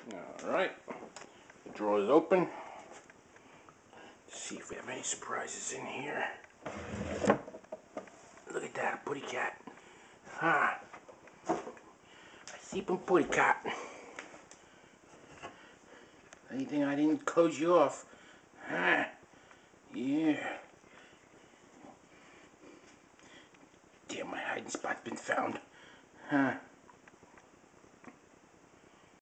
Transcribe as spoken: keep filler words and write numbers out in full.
Alright, the drawer is open. Let's see if we have any surprises in here. Look at that, a putty cat. Ah, a sleeping putty cat. Anything I didn't close you off? Ah, yeah. Damn, my hiding spot's been found. Huh.